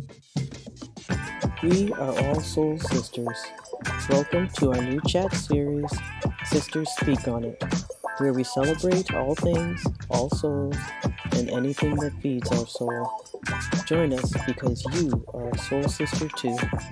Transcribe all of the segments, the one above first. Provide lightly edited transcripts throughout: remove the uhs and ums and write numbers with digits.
We are all soul sisters. Welcome to our new chat series, Sisters Speak on It, where we celebrate all things, all souls, and anything that feeds our soul. Join us because you are a soul sister too.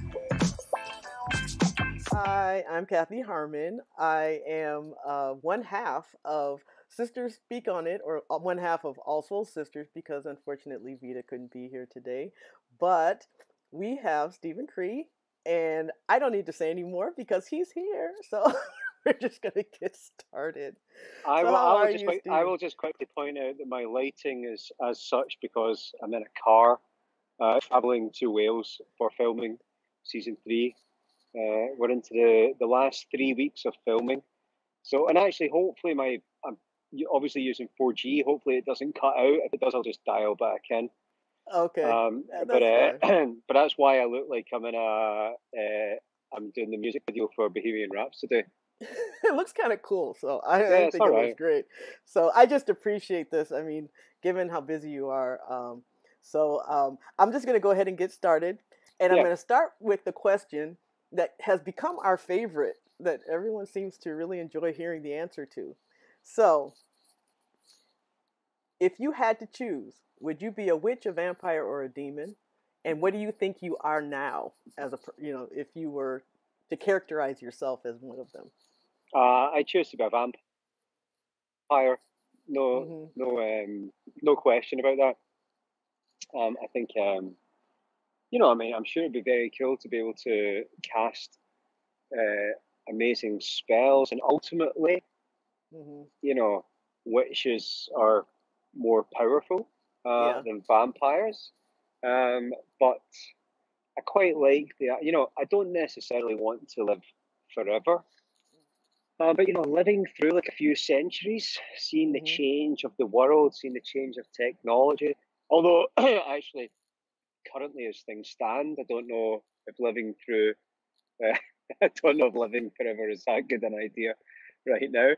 Hi, I'm Kathy Harmon. I am one half of Sisters Speak on It, or one half of All Soul Sisters, because unfortunately Vita couldn't be here today. But we have Stephen Cree, and I don't need to say any more because he's here. So we're just going to get started. I will just quickly point out that my lighting is as such because I'm in a car traveling to Wales for filming season 3. We're into the last 3 weeks of filming. So, and actually, hopefully I'm obviously using 4G. Hopefully it doesn't cut out. If it does, I'll just dial back in. Okay. But that's why I look like I'm I'm doing the music video for Bohemian Rhapsody. It looks kind of cool, so I think it looks great. So I just appreciate this. I mean, given how busy you are, I'm just going to go ahead and get started, and I'm going to start with the question that has become our favorite, that everyone seems to really enjoy hearing the answer to. So, if you had to choose, would you be a witch, a vampire, or a demon? And what do you think you are now, as if you were to characterize yourself as one of them? I choose to be a vampire. No question about that. I think, I'm sure it'd be very cool to be able to cast amazing spells, and ultimately, witches are more powerful than vampires. But I quite like I don't necessarily want to live forever. But living through like a few centuries, seeing the change of the world, seeing the change of technology. Although, actually, currently as things stand, I don't know if living through. I don't know if living forever is that good an idea right now.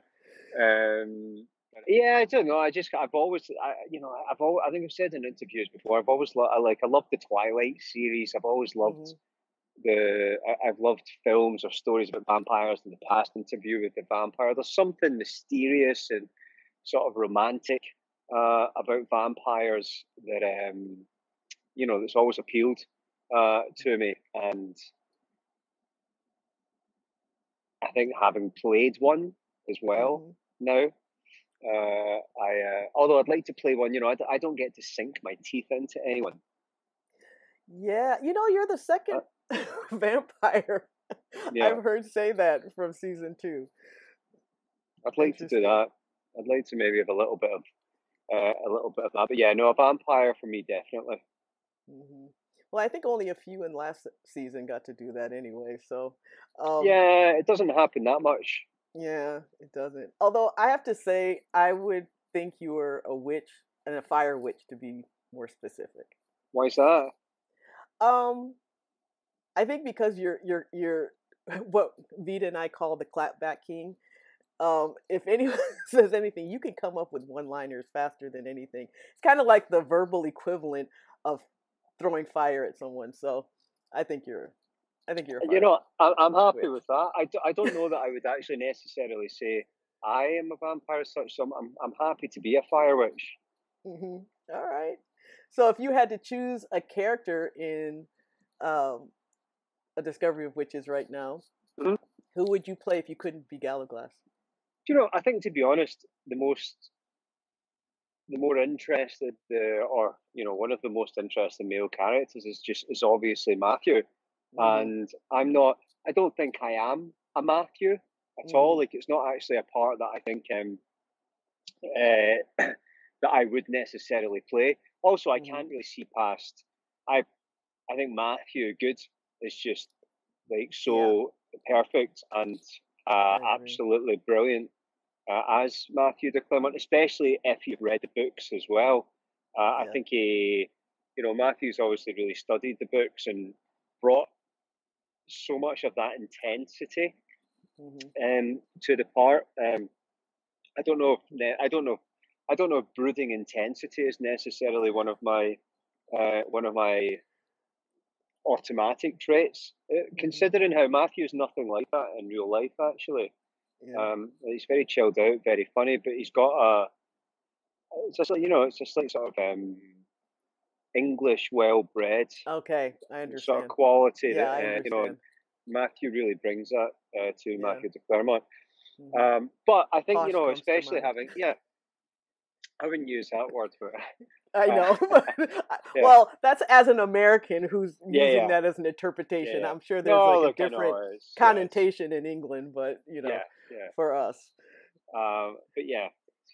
I don't know. I think I've said in interviews before. I love the Twilight series. I've always loved. I've loved films or stories about vampires in the past. Interview with the Vampire. There's something mysterious and sort of romantic about vampires that that's always appealed to me. And I think having played one as well now, although I'd like to play one, I don't get to sink my teeth into anyone. Yeah, you're the second vampire I've heard say that from season 2. I'd like to do that. I'd like to maybe have a little bit of that. But yeah, no, a vampire for me, definitely. Well, I think only a few in last season got to do that anyway. So it doesn't happen that much. Yeah, it doesn't. Although I have to say, I would think you were a witch, and a fire witch, to be more specific. Why is that? I think because you're what Vita and I call the clapback king. If anyone says anything, you can come up with one-liners faster than anything. It's kind of like the verbal equivalent of throwing fire at someone. So I think you're a fire I'm happy witch. with that. I don't know that I would actually necessarily say I am a vampire as such. So I'm happy to be a fire witch. All right. So if you had to choose a character in A Discovery of Witches right now, who would you play if you couldn't be Gallowglass? I think, to be honest, the more interested, one of the most interesting male characters is obviously Matthew. And I don't think I am a Matthew at all. Like, it's not actually a part that I think that I would necessarily play. Also, I can't really see past. I think Matthew Good is just like so perfect and absolutely brilliant as Matthew de Clement, especially if you've read the books as well. I think Matthew's obviously really studied the books and brought so much of that intensity to the part. I don't know if brooding intensity is necessarily one of my automatic traits. Considering how Matthew's nothing like that in real life, actually. Yeah. He's very chilled out, very funny, but he's got it's just like, it's just like sort of English, well-bred Okay, I sort of understand. quality Yeah, I that, understand. Matthew really brings that to Yeah. Matthew de Clermont. Mm-hmm. But I think, Posh comes to especially mind. I wouldn't use that word for it. I Uh, know. yeah, Well, that's as an American who's yeah, using yeah, that as an yeah, interpretation. yeah. I'm sure there's No, like a look, I different know connotation in England, but yeah, yeah. for us. But yeah,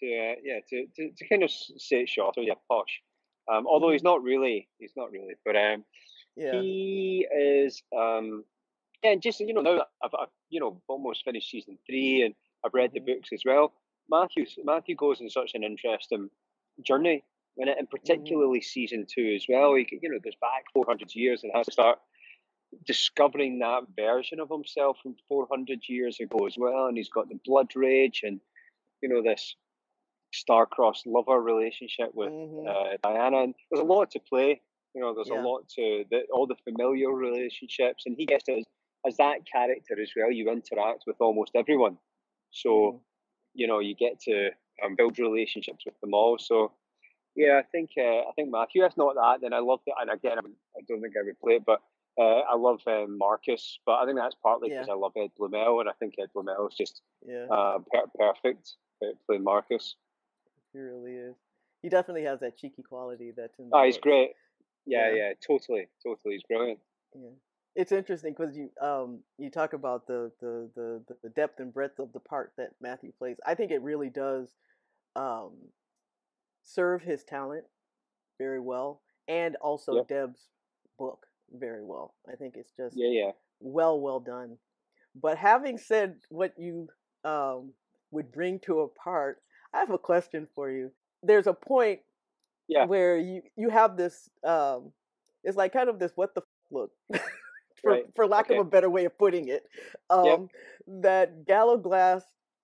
to kind of say it short, so yeah, posh. Although Hmm. he's not really, but Yeah. he is. Yeah, and just now that I've almost finished season 3 and I've read the Hmm. books as well. Matthew goes on such an interesting journey in it, and Hmm. particularly season 2 as well. He goes back 400 years and has to start discovering that version of himself from 400 years ago as well. And he's got the blood rage and this star-crossed lover relationship with Hmm. Diana. And there's a lot to play. There's a Yeah. lot to all the familial relationships, and he gets to as that character as well. You interact with almost everyone, Hmm. so you get to build relationships with them all. So yeah, I think Matthew. If not that, then I love it. And again, I don't think I would play it, but I love Marcus. But I think that's partly because Yeah. I love Ed Blumel, and I think Ed Blumel is just Yeah. perfect playing Marcus. He really is. He definitely has that cheeky quality that's in the Oh, he's books. great. Yeah, Yeah. yeah, totally. He's brilliant. Yeah. It's interesting because you talk about the depth and breadth of the part that Matthew plays. I think it really does um serve his talent very well, and also Yep. Deb's book very well. I think it's just Yeah, yeah, well done. But having said what you would bring to a part, I have a question for you. There's a point yeah. where you have this it's like kind of this what the look Right. for lack of Okay. a better way of putting it, Yep. that Gallowglass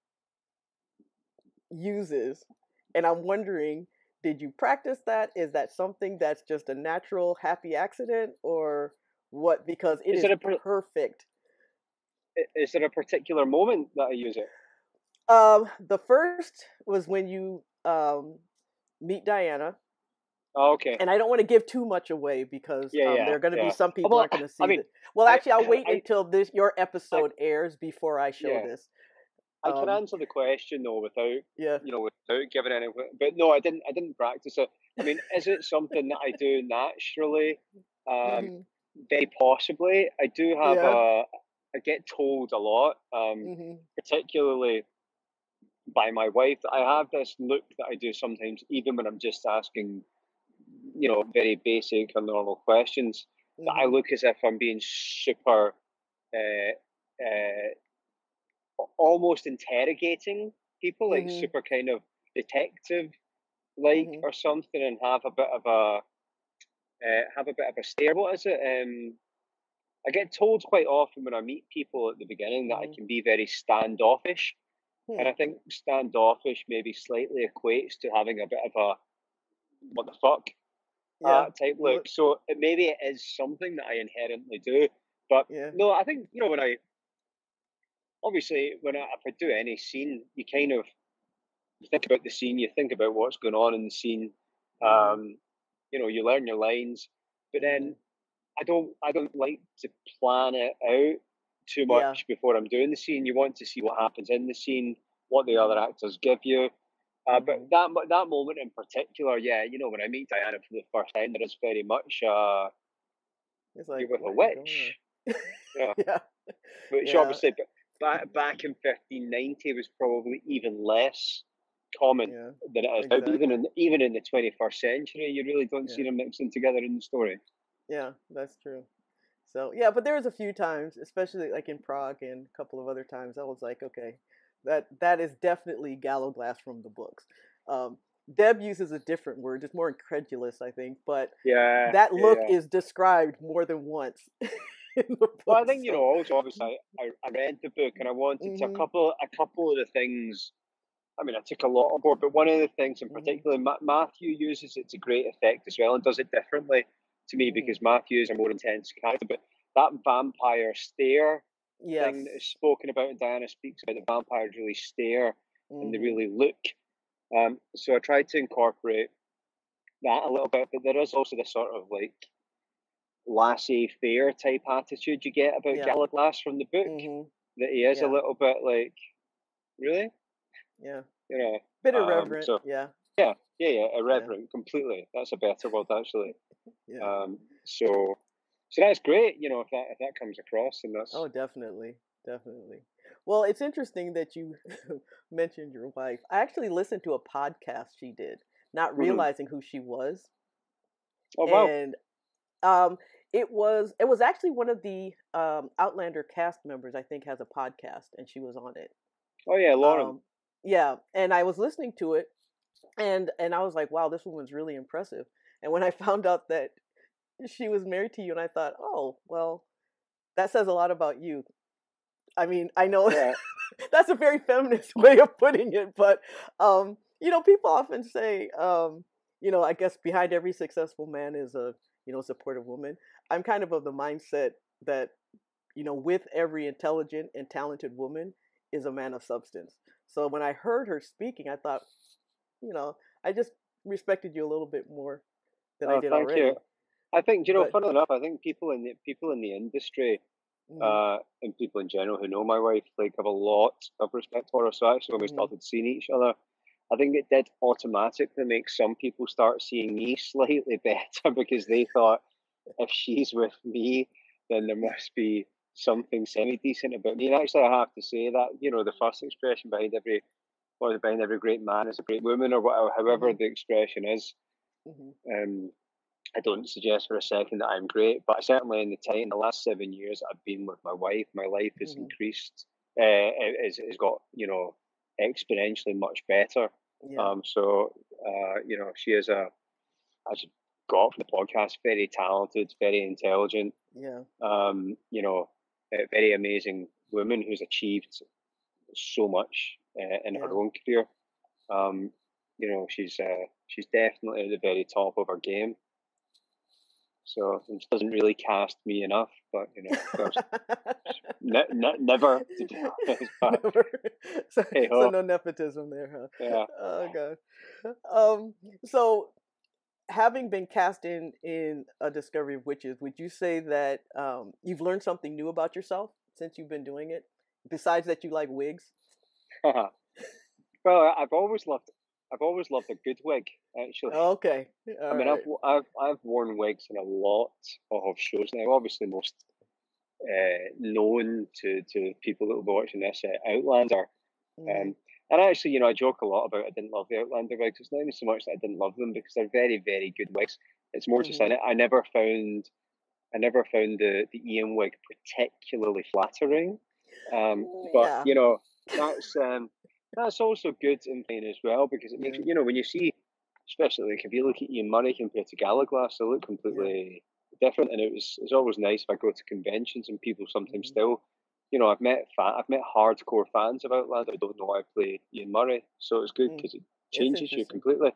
uses, and I'm wondering, did you practice that? Is that something that's just a natural happy accident, or what? Because it Is is there perfect. a particular moment that I use it? The first was when you meet Diana, Oh, okay. and I don't want to give too much away because Yeah, yeah, there are going to be yeah. some Oh, people well, aren't going to I see mean, that. Well, I, actually, I'll wait I, until your I, episode airs before I show yeah. this. I can Um, answer the question though without yeah. without giving any. But no, I didn't practice it. I mean, is it something that I do naturally? Um, Hmm. Very possibly. I do have Yeah. I get told a lot, Hmm. particularly by my wife, that I have this look that I do sometimes, even when I'm just asking, very basic or normal questions. That I Hmm. look as if I'm being super, uh, almost interrogating people, like Hmm. super kind of detective like Hmm. or something, and have a bit of a stare. What is it? I get told quite often when I meet people at the beginning that I Hmm. can be very standoffish, and Hmm. I think standoffish maybe slightly equates to having a bit of a what the fuck Yeah. type look. Look. So maybe it is something that I inherently do. But Yeah. no, I think when I obviously if I do any scene, you kind of you think about the scene, you think about what's going on in the scene. Hmm. Um, you learn your lines, but Hmm. then I don't like to plan it out too Yeah. much before I'm doing the scene. You want to see what happens in the scene, what the other Hmm. actors give you. But Hmm. that moment in particular, yeah, when I meet Diana for the first time, there is very much It's you're like, with a what is going witch, on? yeah. Yeah. Which Yeah. obviously, back in 1590 was probably even less common Yeah. than it is now. But Exactly. even in the 21st century, you really don't see Yeah. them mixing together in the story. Yeah. That's true. So yeah, but there was a few times, especially like in Prague and a couple of other times, I was like, okay, that is definitely Gallowglass from the books. Um, Deb uses a different word, it's more incredulous, I think, but Yeah, that yeah, look yeah. is described more than once in the Well, I book. think So, also obviously I read the book and I wanted to, hmm, a couple of the things. I mean, I took a lot on board, but one of the things in hmm, particular, Matthew uses it to great effect as well and does it differently. to me because Matthew is a more intense character. But that vampire stare thing that is spoken about, and Diana speaks about, the vampires really stare and they really look. So I tried to incorporate that a little bit, but there is also this sort of like laissez-faire type attitude you get about Gallowglass from the book, that he is a little bit like, really? Yeah. You know, bit irreverent. Yeah, irreverent, completely. That's a better word, actually. So that's great, you know, if that comes across, and that's... Oh, definitely. Well, it's interesting that you mentioned your wife. I actually listened to a podcast she did, not realizing who she was. Oh, wow. And it was actually one of the Outlander cast members, I think, has a podcast, and she was on it. Oh yeah, Lauren. Yeah, and I was listening to it, and I was like, wow, this woman's really impressive. And when I found out that she was married to you, and I thought, oh, well, that says a lot about you. I mean, I know that's a very feminist way of putting it, but you know, people often say, you know, I guess behind every successful man is a, you know, supportive woman. I'm kind of the mindset that, you know, with every intelligent and talented woman is a man of substance. So when I heard her speaking, I thought, you know, I just respected you a little bit more than I did already. You. I think, you know, funnily enough, I think people in the industry, and people in general who know my wife, like, have a lot of respect for her. So actually, when we started seeing each other, I think it did automatically make some people start seeing me slightly better, because they thought, if she's with me, then there must be something semi-decent about me. And actually, I have to say that, you know, the first expression behind every great man is a great woman, or whatever, however the expression is. I don't suggest for a second that I'm great, but certainly in the last 7 years I've been with my wife, my life has increased, has got, you know, exponentially much better. So, you know, she is I should go off the podcast, very talented, very intelligent, you know, a very amazing woman who's achieved so much in her own career. You know, she's definitely at the very top of her game. So it doesn't really cast me enough, but, you know, of course, never. To be honest, but, never. So hey, no nepotism there, huh? Yeah. Oh god. So having been cast in A Discovery of Witches, would you say that you've learned something new about yourself since you've been doing it, besides that you like wigs? Well, I've always loved a good wig, actually. Okay. I mean, I've worn wigs in a lot of shows now. Obviously, most known to people that will be watching this, Outlander. And actually, you know, I joke a lot about I didn't love the Outlander wigs. It's not even so much that I didn't love them, because they're very, very good wigs. It's more just I never found the Ian wig particularly flattering. But you know, that's also good and fine as well, because it makes you know, when you see, especially like if you look at Ian Murray compared to Gallowglass, they look completely different. And it's always nice if I go to conventions and people sometimes still, you know, I've met hardcore fans of Outlander who don't know I play Ian Murray, so it's good because it changes you completely.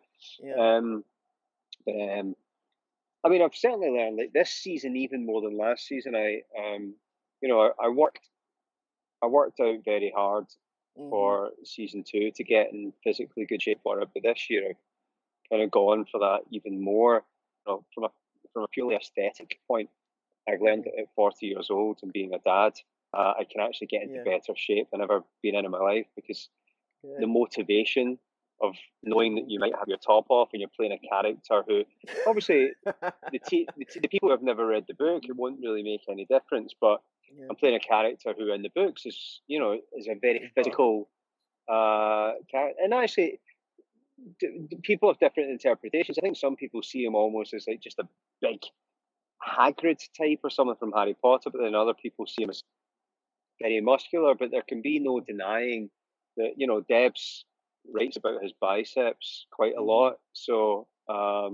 I mean, I've certainly learned, like, this season even more than last season. You know, I worked out very hard for season 2 to get in physically good shape for it, but this year I've kind of gone for that even more. You know, from a purely aesthetic point, I've learned that at 40 years old and being a dad, I can actually get into better shape than I've ever been in my life, because the motivation of knowing that you might have your top off and you're playing a character who, obviously, the people who have never read the book, it won't really make any difference, but I'm playing a character who in the books is, you know, is a very physical character. And actually, people have different interpretations. I think some people see him almost as like just a big Hagrid type or something from Harry Potter, but then other people see him as very muscular. But there can be no denying that, you know, Debs writes about his biceps quite a lot. So, I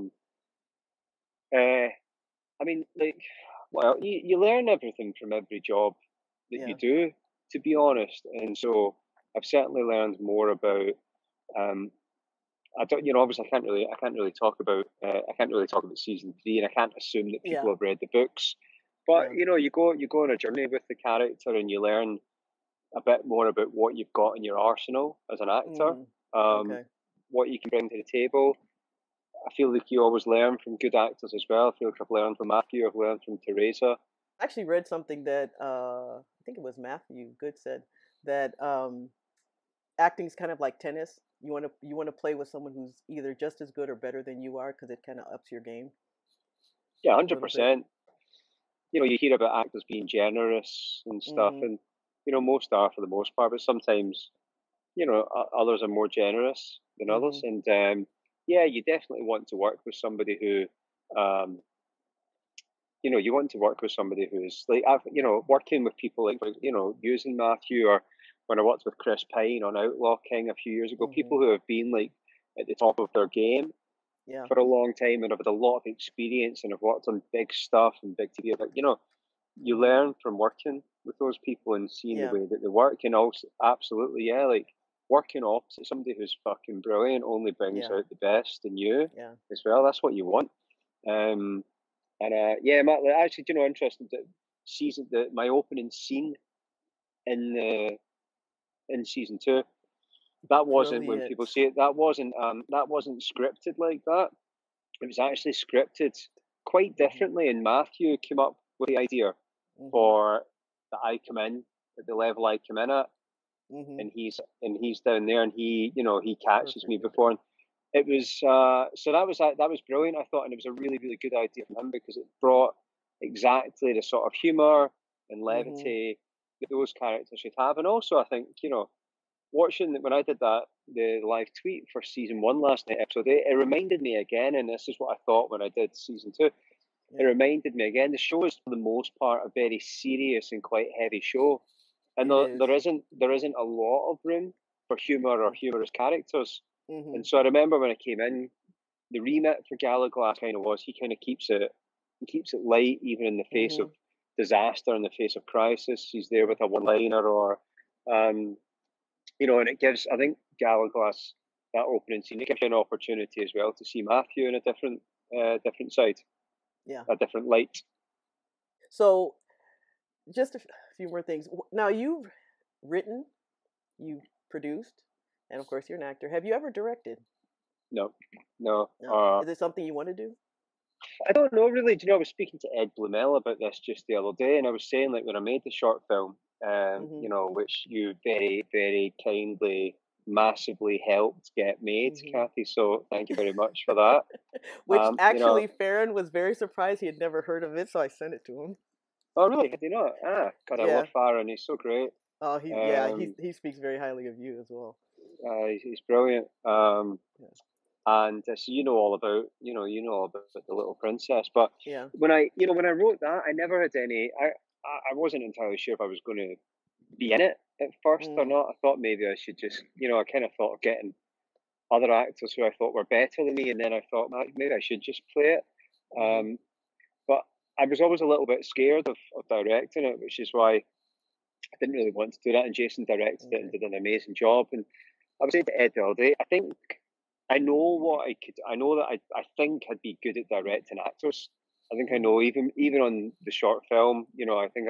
mean, like, well, you learn everything from every job that you do, to be honest. And so I've certainly learned more about I don't, you know, obviously I can't really talk about season 3, and I can't assume that people Yeah. have read the books. But Yeah. you know, you go on a journey with the character, and you learn a bit more about what you've got in your arsenal as an actor, Mm. um, Okay. what you can bring to the table. I feel like you always learn from good actors as well. I feel like I've learned from Matthew, I've learned from Teresa. I actually read something that I think it was Matthew Good said that acting is kind of like tennis. You want to play with someone who's either just as good or better than you are because it kind of ups your game Yeah, a little bit. 100%. You know, you hear about actors being generous and stuff, Mhm. and you know, most are for the most part, but sometimes, you know, others are more generous than others. Mhm. And yeah, you definitely want to work with somebody who, you know, you want to work with somebody who's like, you know, working with people like, you know, using Matthew, or when I worked with Chris Pine on Outlaw King a few years ago, Mhm. people who have been like at the top of their game Yeah. for a long time and have had a lot of experience and have worked on big stuff and big TV. But you know, you Mhm. learn from working with those people and seeing the Yeah. way that they work, and also absolutely, yeah, like working opposite somebody who's fucking brilliant only brings Yeah. out the best in you Yeah. as well. That's what you want. Um, and yeah, Matt, like, actually, do you know, interesting that my opening scene in the in season 2, that wasn't, when Brilliant. people say it, that wasn't scripted like that. It was actually scripted quite Mhm. differently, and Matthew came up with the idea Mhm. for that I come in at the level I come in at, Mhm. and he's down there, and he, you know, he catches me Perfectly before. done. And it was so that was brilliant, I thought, and it was a really really good idea from him because it brought exactly the sort of humor and Mhm. levity that those characters should have. And also, I think, you know, watching when I did the live tweet for season 1 last night, episode 8, it reminded me again, and this is what I thought when I did season 2. It Yeah. reminded me again. The show is, for the most part, a very serious and quite heavy show, and It is. there isn't a lot of room for humor or Mm. humorous characters. And Mhm. so I remember when I came in, the remit for Gallowglass kind of was, he keeps it light even in the face of Mhm. disaster, in the face of crisis. He's there Yeah. with a one liner, or um, you know, and it gives, I think, Gallowglass, that opening scene, it gives you an opportunity as well to see Matthew in a different side, Yeah. a different light. So, just a few more things. Now, you've written, you've produced, and of course, you're an actor. Have you ever directed? No, no. No. Is it something you want to do? I don't know really. Do you know, I was speaking to Ed Blumell about this just the other day, and I was saying, like, when I made the short film, you Mhm. know, which you very, very kindly, massively helped get made, Mhm. Kathy. So thank you very much for that. Which You know, actually, Farron was very surprised he had never heard of it, so I sent it to him. oh really? Did you not? Ah, God, I love Yeah. Farron. He's so great. Oh, Um, he speaks very highly of you as well. he's brilliant. Yeah. And so you know all about the Little Princess. But Yeah. when I wrote that, I never had any. I wasn't entirely sure if I was going to be in it at first or Mm. not. I thought maybe I should just, you know, I kind of thought of getting other actors who I thought were better than me, and then I thought, maybe I should just play it. Mhm. Um, but I was always a little bit scared of directing it, which is why I didn't really want to do that. And Jason directed it and Okay. did an amazing job. And I was saying to Ed the other day, I think I know what I could. I know that I think I'd be good at directing actors. I think I Mhm. know, even on the short film. You know, I think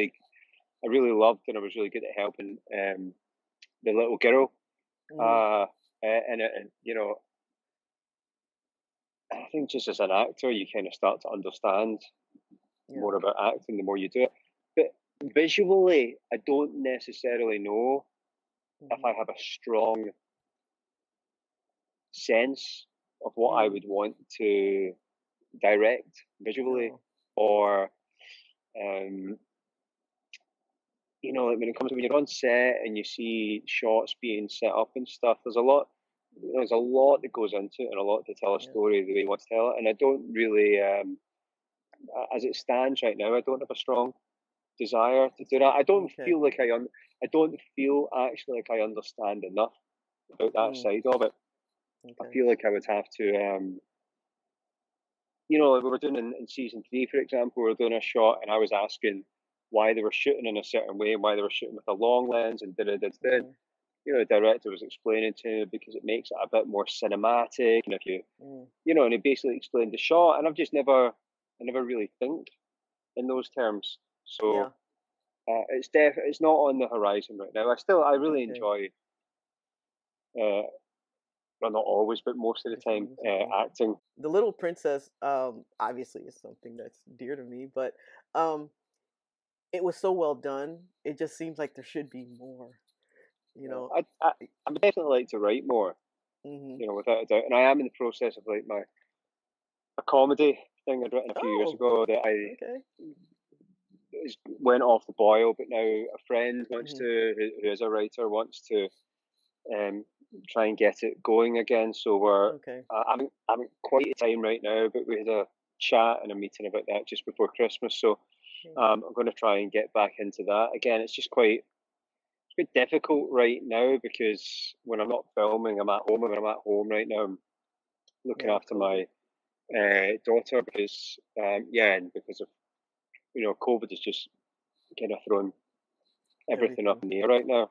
I really loved, and I was really good at helping the little girl. Mhm. And you know, I think just as an actor, you kind of start to understand Yeah. more about acting the more you do it. But visually, I don't necessarily know if Mhm. I have a strong sense of what I Mm. would want to direct visually, Oh. or um, you know, like when it comes to when you're on set and you see shots being set up and stuff. There's a lot that goes into it, and a lot to tell a Yeah. story the way you want to tell it. And I don't really, as it stands right now, I don't have a strong desire to do that. Okay. I don't feel actually like I understand enough about that Mm. side of it. I Okay. feel like I would have to, you know, like we were doing in season 3, for example, we were doing a shot, and I was asking why they were shooting in a certain way, and why they were shooting with a long lens, and da da da da. Mhm. the director was explaining to me, because it makes it a bit more cinematic, and if you, and he basically explained the shot, and I never really think in those terms. So it's not on the horizon right now. I really enjoy, well, not always, but most of the time, acting. The Little Princess, obviously is something that's dear to me, but it was so well done. It just seems like there should be more. I would definitely like to write more. Without a doubt, and I am in the process of like a comedy thing I'd written a few years ago that I went off the boil, but now a friend wants to, who is a writer, wants to try and get it going again. So we're I'm quite the time right now, but we had a chat and a meeting about that just before Christmas. So I'm going to try and get back into that again. It's just quite difficult right now, because when I'm not filming, I'm at home. And when I'm at home right now, I'm looking after my daughter, because and because of COVID is just kind of thrown everything up in the air right now.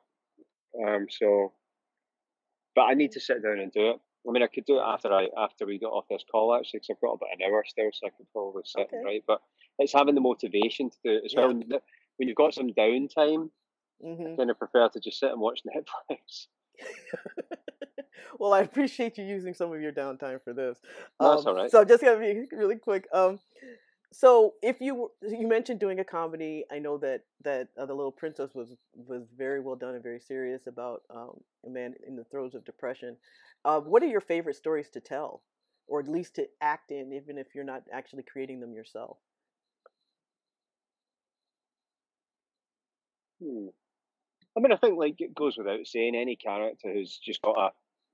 But I need to sit down and do it. I mean, I could do it after we get off this call, actually, because I've got about an hour still, so I could probably sit and write. But it's having the motivation to do it as well. When you've got some downtime, I kind of prefer to just sit and watch Netflix. Well, I appreciate you using some of your downtime for this. That's all right. So just gonna be really quick. So if you mentioned doing a comedy, I know that The Little Princess was very well done and very serious about a man in the throes of depression. What are your favorite stories to tell, or at least to act in, even if you're not actually creating them yourself? I mean, I think, like, it goes without saying, any character who's just got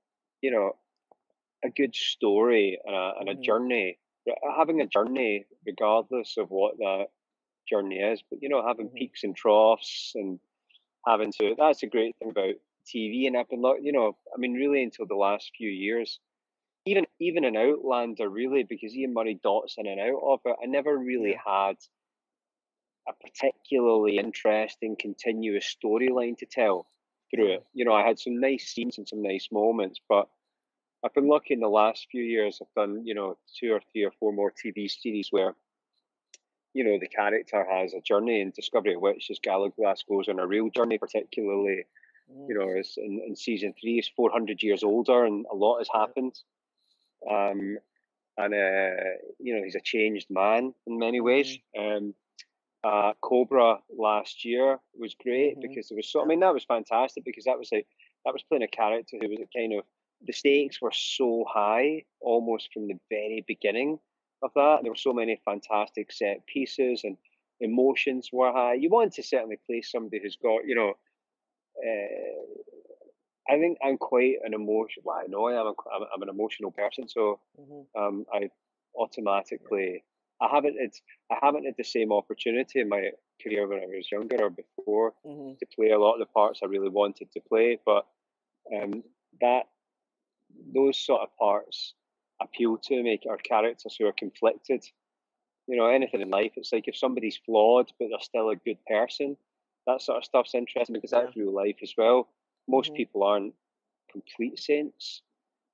a good story and a journey, having a journey regardless of what that journey is, but having peaks and troughs, and that's a great thing about TV. And I've been, I mean, really until the last few years, even in Outlander, really, because Ian Murray dots in and out of it, I never really had a particularly interesting continuous storyline to tell through it. I had some nice scenes and some nice moments, but I've been lucky in the last few years. I've done 2 or 3 or 4 more TV series where the character has a journey, and Discovery of Witches, Gallowglass goes on a real journey, particularly is in season 3 is 400 years older, and a lot has happened. And he's a changed man in many ways. Cobra last year was great because there was that was fantastic, because that was playing a character who was kind of, the stakes were so high almost from the very beginning of that. There were so many fantastic set pieces, and emotions were high. You want to certainly play somebody who's got, I think I'm quite an emotional. Well, I know I'm an emotional person, so I automatically I haven't had the same opportunity in my career when I was younger or before to play a lot of the parts I really wanted to play, but those sort of parts appeal to me, or characters who are conflicted. Anything in life, it's like if somebody's flawed but they're still a good person, that sort of stuff's interesting, because that's real life as well. Most people aren't complete saints.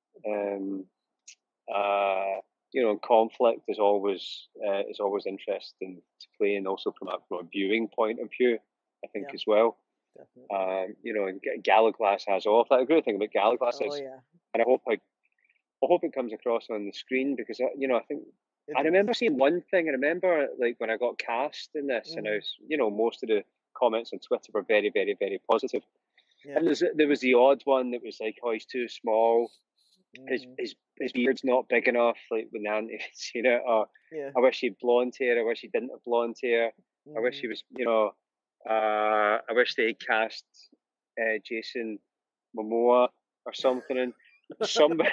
And conflict is always interesting to play, and also from a viewing point of view, I think, as well. And Gallowglass has all of that. The great thing about Gallowglass is, and I hope it comes across on the screen, because I think I remember seeing one thing. I remember, like, when I got cast in this, and I was, most of the comments on Twitter were very, very, very positive. And there was the odd one that was like, "Oh, he's too small. His beard's not big enough." Like when Nancy had seen it, or I wish he had blonde hair. I wish he didn't have blonde hair. I wish he was, I wish they had cast Jason Momoa or something. And somebody,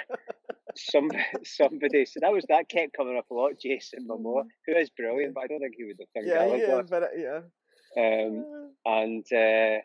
so that kept coming up a lot. Jason Momoa, who is brilliant, but I don't think he would have done Gallowglass. And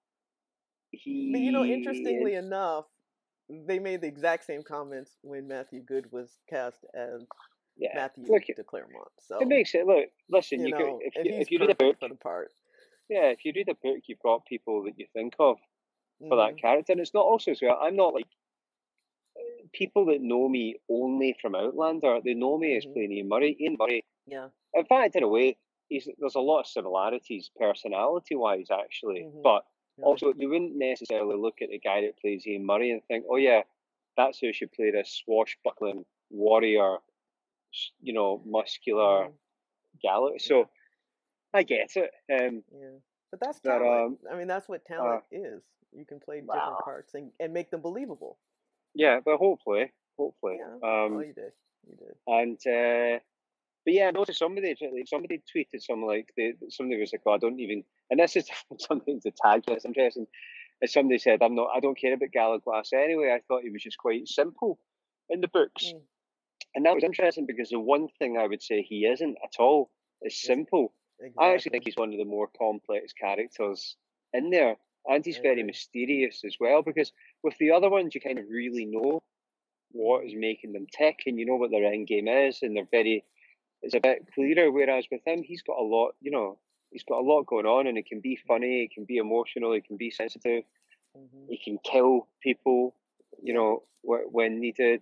But interestingly enough, they made the exact same comments when Matthew Good was cast as Matthew de Claremont. So it makes it listen. If you read a book for the part, if you read a book, you've got people that you think of. for that character. And it's not also as well, I'm not like people that know me only from Outlander, they know me as playing Ian Murray. Ian Murray, Yeah. in fact, in a way, there's a lot of similarities personality-wise, actually. But also, you wouldn't necessarily look at the guy that plays Ian Murray and think, oh yeah, that's who should play this swashbuckling warrior, you know, muscular Gallowglass. So I get it. But that's talent. I mean, that's what talent is. You can play different parts and make them believable. Yeah, but hopefully. Yeah. You did. And but yeah, I noticed somebody tweeted something somebody was like, oh, I don't even, and this is something to tag that's interesting. As somebody said, I don't care about Gallowglass anyway. I thought he was just quite simple in the books. And that was interesting because the one thing I would say he isn't at all is simple. Exactly. I actually think he's one of the more complex characters in there. And he's very mysterious as well, because with the other ones, you kind of really know what is making them tick and you know what their end game is, and it's a bit clearer. Whereas with him, he's got a lot, he's got a lot going on, and it can be funny, it can be emotional, it can be sensitive, he can kill people, when needed.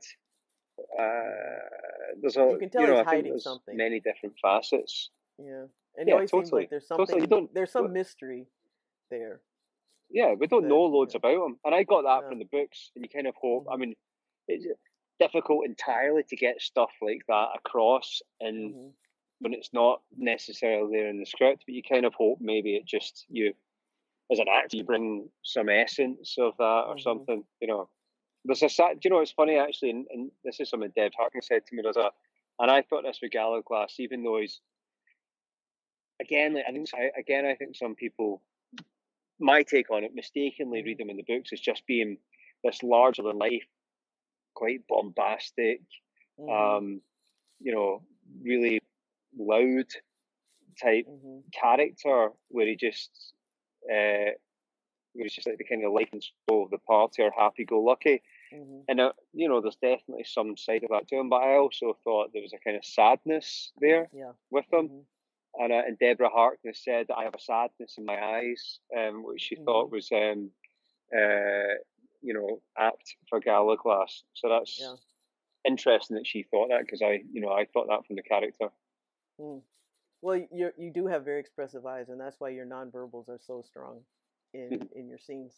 There's you can tell he's hiding there's something. Many different facets. Yeah, and it always seems like there's something. There's some mystery there. Yeah, we don't know loads about him, and I got that from the books. And you kind of hope. I mean, it's difficult entirely to get stuff like that across, and when it's not necessarily there in the script, but you kind of hope maybe it just you, as an actor, you bring some essence of that or something. There's a it's funny actually, and this is something Deb Harkin said to me. And I thought this with Gallowglass, even though he's I think some people, my take on it, mistakenly read him in the books as just being this larger than life, quite bombastic, really loud type character, where he's just like the kind of life and soul of the party, or happy-go-lucky. And there's definitely some side of that to him, but I also thought there was a kind of sadness there with him. And Deborah Harkness said that I have a sadness in my eyes, which she thought was apt for Gallowglass. So that's interesting that she thought that, because I thought that from the character. Well, you do have very expressive eyes, and that's why your nonverbals are so strong in your scenes.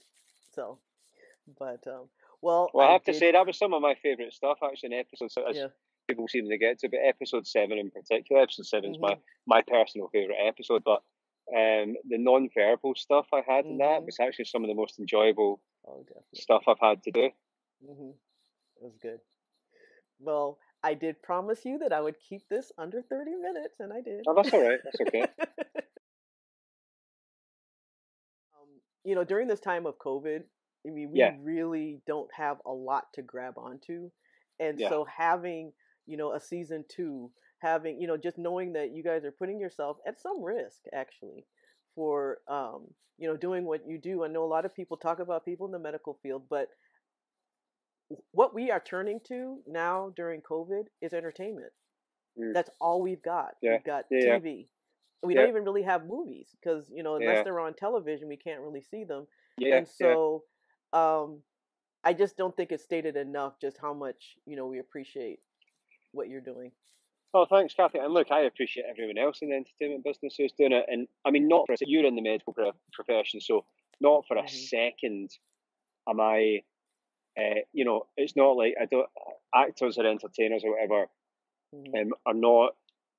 I have to say that was some of my favourite stuff actually in episodes. People seem to get to, but episode 7 in particular. Episode 7 is my personal favourite episode, but the non-verbal stuff I had in that was actually some of the most enjoyable stuff I've had to do. It was good. Well, I did promise you that I would keep this under 30 minutes, and I did. Oh, that's all right. That's okay. During this time of COVID, I mean, we really don't have a lot to grab onto. And so having, a season 2, having, just knowing that you guys are putting yourself at some risk, actually, for, doing what you do. I know a lot of people talk about people in the medical field, but what we are turning to now during COVID is entertainment. That's all we've got. We've got TV. We don't even really have movies because, unless they're on television, we can't really see them. And so I just don't think it's stated enough just how much, we appreciate what you're doing. Oh, thanks, Kathy. And look, I appreciate everyone else in the entertainment business who's doing it. And I mean, not for a, you're in the medical profession, so not for a second am I, it's not like actors or entertainers or whatever are not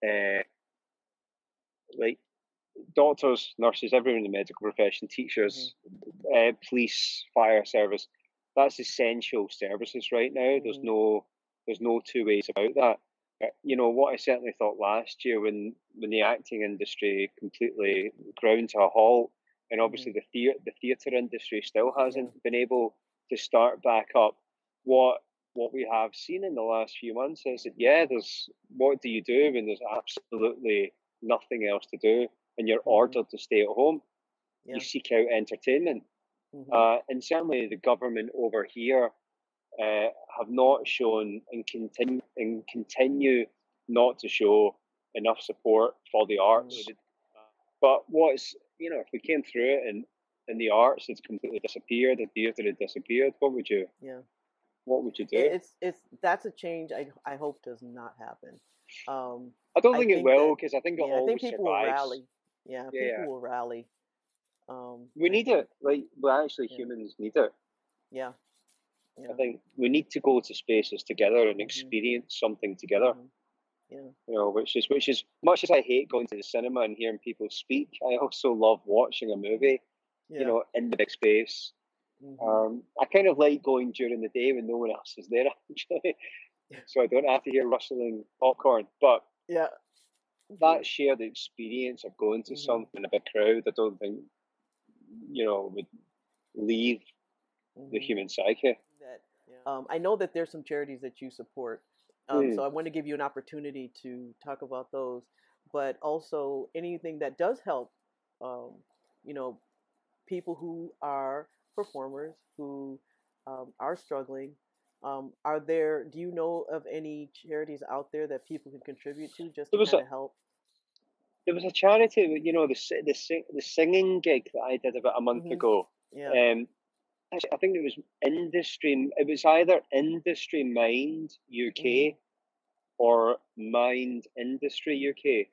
like doctors, nurses, everyone in the medical profession, teachers, police, fire service. That's essential services right now. There's no two ways about that. What I certainly thought last year when the acting industry completely ground to a halt, and obviously the theatre industry still hasn't been able to start back up. What we have seen in the last few months is that there's, what do you do when there's absolutely nothing else to do and you're ordered to stay at home? You seek out entertainment, and certainly the government over here have not shown and continue not to show enough support for the arts. But if we came through it and the arts had completely disappeared, the theatre had disappeared, what would you Yeah. do? That's a change I hope does not happen. I don't I think it think will, that because I think it yeah, I think always people will survives. rally. Yeah, people Yeah, will rally. we I need think. it. Like, we actually Yeah. humans need it. Yeah. I Yeah. think we need to go to spaces together and Mhm. experience something together. Mhm. Yeah. You know, which is much as I hate going to the cinema and hearing people speak, I also love watching a movie. You Yeah. know, in the big space. Mhm. I kind of like going during the day when no one else is there, actually, so I don't have to hear rustling popcorn. But Yeah. that True. shared experience of going to Mhm. something in a big crowd, I don't think, would leave the Mhm. human psyche. That I know that there's some charities that you support. Mm. So I want to give you an opportunity to talk about those, but also anything that does help, um, you know, people who are performers who are struggling. Do you know of any charities out there that people can contribute to just There to was kind a of help? there was a charity, the singing gig that I did about a month Hmm. ago. Yeah. Um, Actually, I think it was industry. It was either Industry Mind Hmm. UK or Mind Industry UK.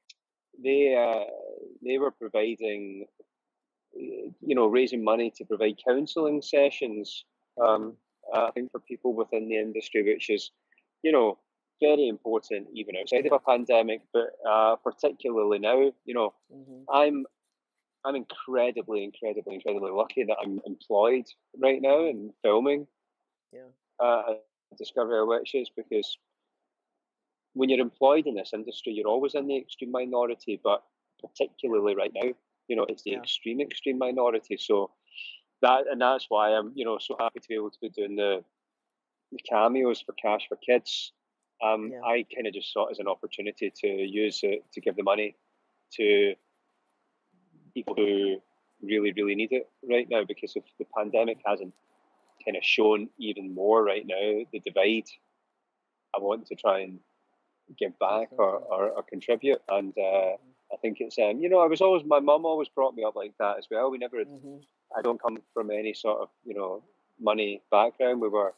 They were providing, raising money to provide counselling sessions. Hmm. Um, I think for people within the industry, which is, you know, very important even outside of Yeah. a pandemic, but particularly now. Hmm. I'm I'm incredibly, incredibly, incredibly lucky that I'm employed right now Hmm. in filming Yeah. at Discovery of Witches, because when you're employed in this industry, you're always in the extreme minority, but Yeah. particularly right now, it's the Yeah. extreme, extreme minority. So that's why I'm, so happy to be able to be doing the cameos for Cash for Kids. Yeah. I kind of just saw it as an opportunity to use it to give the money to people who really, really need it right now, because if the Hmm. pandemic hasn't kind of shown even more right now the divide, I want to try and give Do back something. or contribute. And Hmm. I think it's, I was always, my mum always brought me up like that as well. Hmm. I don't come from any sort of, money background. We were,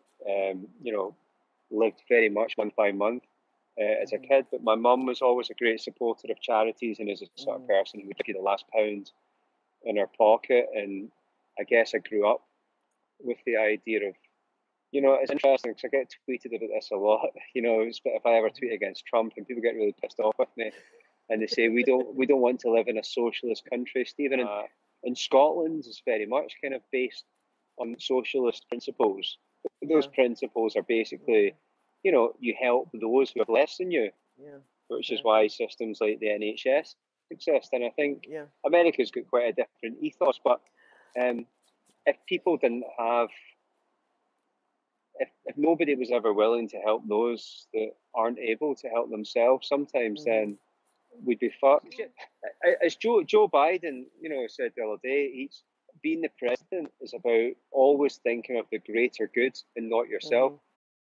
lived very much month by month as a Hmm. kid. But my mum was always a great supporter of charities, and is a sort of Hmm. person who would give you the last pound in her pocket. And I guess I grew up with the idea of, it's interesting because I get tweeted about this a lot. If I ever tweet against Trump, and people get really pissed off with me, and they say we don't want to live in a socialist country, Stephen. And Scotland is very much kind of based on socialist principles. Those Yeah. principles are Hmm. basically, you help those who have less than you, Yeah. which is Exactly. why systems like the NHS exist. And I think Yeah. America's got quite a different ethos. But um, if people didn't have, if nobody was ever willing to help those that aren't able to help themselves, sometimes Hmm. then we'd be fucked. As Joe Biden, said the other day, being the president is about always thinking of the greater good and not yourself. Hmm.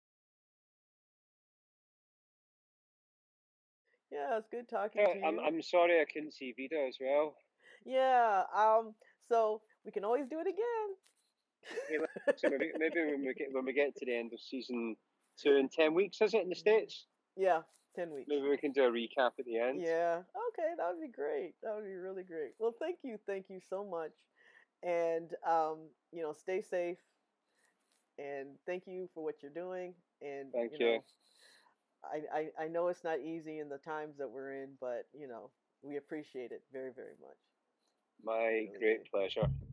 Yeah, it's good talking to I'm you. I'm sorry I couldn't see Vida as well. Yeah. So we can always do it again. Hey, listen, maybe when we get to the end of season 2 in 10 weeks, is it in the Mhm. States? Yeah, 10 weeks. Maybe we can do a recap at the end. Yeah. Okay, that would be great. That would be really great. Well, thank you so much, and stay safe, and thank you for what you're doing. And Thank you. I know it's not easy in the times that we're in, but we appreciate it very, very much. My Really do. great pleasure.